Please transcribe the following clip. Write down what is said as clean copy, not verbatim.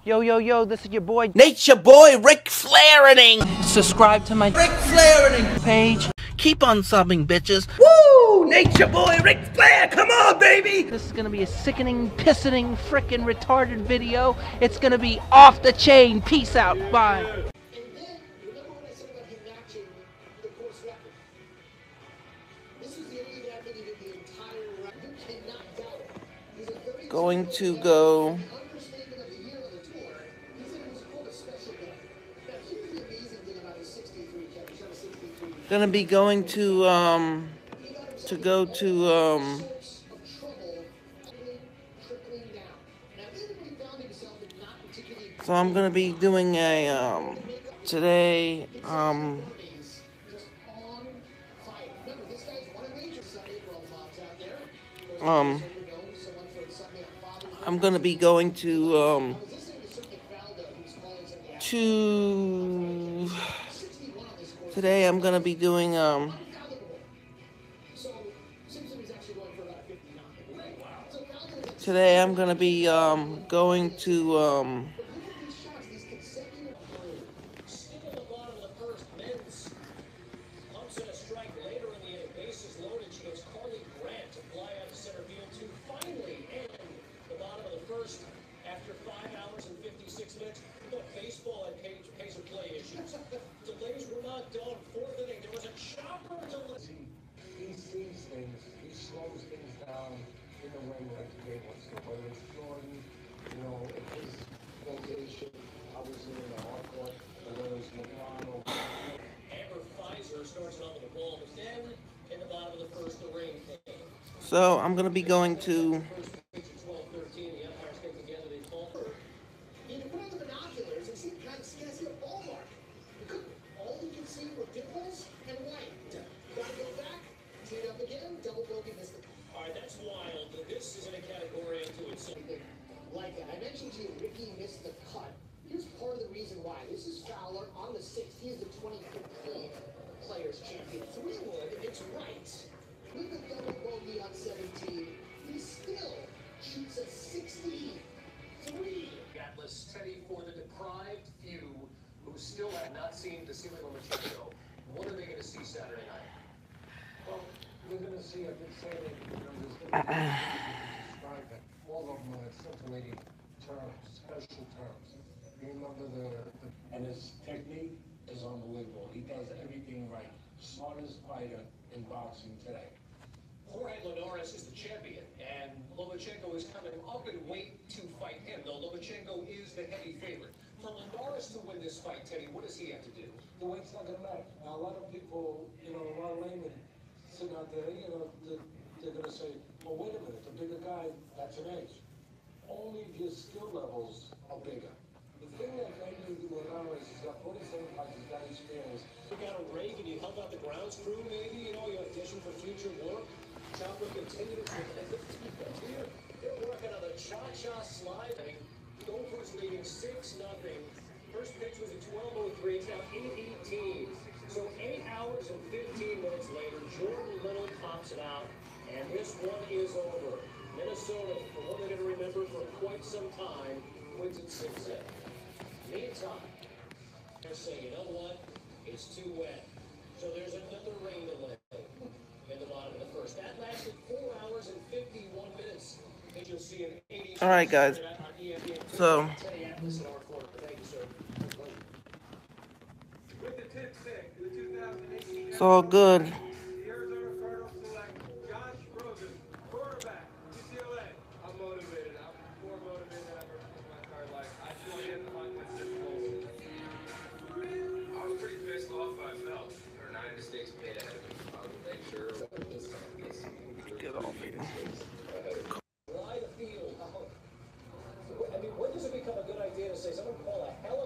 Yo, yo, yo, this is your boy, Nature Boy Ric Flairening. Subscribe to my Ric Flairening page. Keep on subbing, bitches. Woo! Nature Boy Ric Flair, come on, baby! This is gonna be a sickening, pissening, frickin' retarded video. It's gonna be off the chain. Peace out. Bye. Going to go gonna be going to go to so I'm gonna be doing a today I'm gonna be going to today I'm gonna be doing today I'm gonna be going to after 5 hours and 56 minutes. Look, baseball and pace of play issues. Delays were not done. Fourth inning, there was a chopper delay. He sees things, he slows things down in a way that they want to. Whether it's Jordan, you know, his location, obviously in the hard court, or whether it's LeBron or Amber Pfizer starts it off with a ball, but then in the bottom of the first, the rain came. so I'm gonna be going to That's wild, but this is in a category unto itself. Like that. I mentioned to you, Ricky missed the cut. Here's part of the reason why. This is Fowler on the 6th. He is the 2015 Players Champion. 3-wood, it's right. With the double bogey on 17, he still shoots a 63. Atlas Teddy, for the deprived few who still have not seen the ceiling on the show. What are they going to see Saturday night? well, we're going to see, I've been saying it, you know, there's going to be all of them are scintillating terms, special terms. You remember and his technique is unbelievable. He does everything right. Smartest fighter in boxing today. Jorge Linares is the champion, and Lomachenko is coming up in weight to fight him, though Lomachenko is the heavy favorite. For Linares to win this fight, Teddy, what does he have to do? The weight's not going to matter. Now, a lot of people, you know, a lot of laymen sitting out there, you know, they're going to say, well, wait a minute, the bigger guy, that's an age. Only if your skill levels are bigger. The thing that made me do Linares is that 47 fights, he's got experience. You got a rake and you help out the grounds crew, maybe, you know, you audition for future work. Chopper continues here. They're working on the cha-cha slide. Gophers leading 6-0. First pitch was at 12:03. It's now 8:18. So 8 hours and 15 minutes later, Jordan Little pops it out, and this one is over. Minnesota, for one they're going to remember for quite some time, wins it 6-0. Meantime, they're saying, you know what? It's too wet. So there's another rain delay in the bottom of the first. That lasted 4 hours and 51 minutes. And you'll see an 80. all right, guys. So it's all good. Get off here. Why the field? I mean, when does it become a good idea to say someone call a hell